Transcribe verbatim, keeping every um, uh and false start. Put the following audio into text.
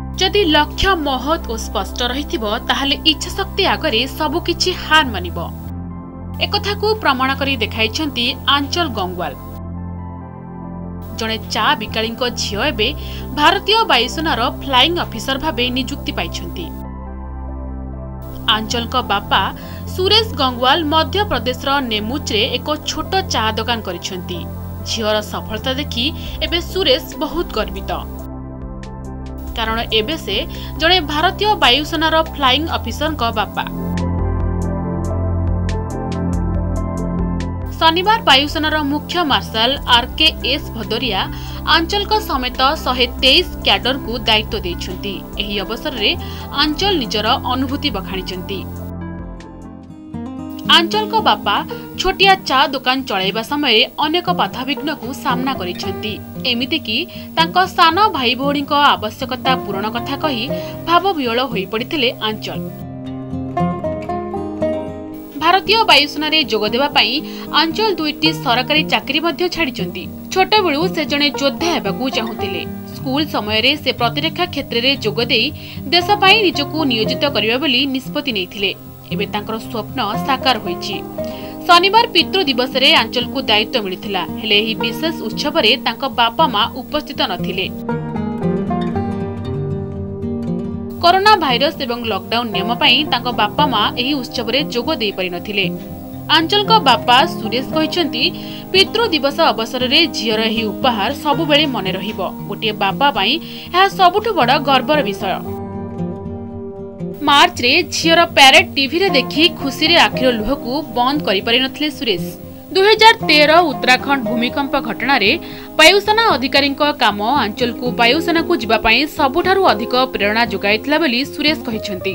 जदि लक्ष्य महत और स्पष्ट रहिथिबो ताहाले इच्छा शक्ति आगरे सबुकिछि हार मानिबो। एकथा को प्रमाण करी देखाइछंती आंचल गंगवाल। जणे चा बिकाळींको झियो एबे भारतीय वायुसेनार फ्लाइंग ऑफिसर भाबे नियुक्ति पाइछंती। आंचल को बापा सुरेश गंगवाल मध्य प्रदेश नेमुचरे एक छोट चा दुकान करिछंती। झियोर सफलता देखि एबे सुरेश बहुत गर्वित, कारण एबे से जणे भारतीय वायुसेनार फ्लाइंग ऑफिसर को बापा। शनिवार वायुसेनार मुख्य marshal R K S Bhadauria आंचल को समेत एक सौ तेईस कैडर को दायित्व देइछंती। एही अवसर रे आंचल निजर अनुभूति बखाणिछंती। आंचल को बापा छोटिया चा दुकान चलाइबा समय अनेक बाधाविघ्न को सामना करिछंती। एमिति कि तांको सानो भाई भौणी को आवश्यकता पूरण कथा कही भावविह्वल होई पड़िथिले आंचल। भारतीय वायुसेना जोग देबा पई आंचल दुईटी सरकारी चाकरी मध्य छाड़िछंती। छोट बेलू से जणे योद्धा हेबाकू चाहुथिले। स्कूल समय रे से प्रतिरक्षा क्षेत्र रे जोग देई देश पई निजको नियोजित करिबा बोली निष्पत्ति नेइथिले। एबे तांकर स्वप्न साकार होईछि। शनिवार पितृ दिवस रे आंचल को दायित्व मिलिथिला, हेले एही विशेष उत्सव रे तांको बापा मां उपस्थित नथिले। कोरोना भाइरस एवं लॉकडाउन नियम पई तांको बापा मां एही उत्सव रे जोग देई पारि नथिले। आंचल को बापा सुरेश कहिसंती पितृ दिवस अवसर रे झियर एही उपहार सब बेले मने रहिबो। गोटे बापा पई एहा सबुठु बड़ गर्वर विषय। मार्च रे झियर पैरेड टीवी रे देखि खुशी रे आखिर लुह को बंद करि पारि नथिले सुरेश। दो हज़ार तेरह उत्तराखंड भूमिकंप घटना रे वायुसेना अधिकारी काम आंचल को वायुसेना को जिबा पई सबुठारु अधिक प्रेरणा जोगाइथिला बोली सुरेश कहिसंती।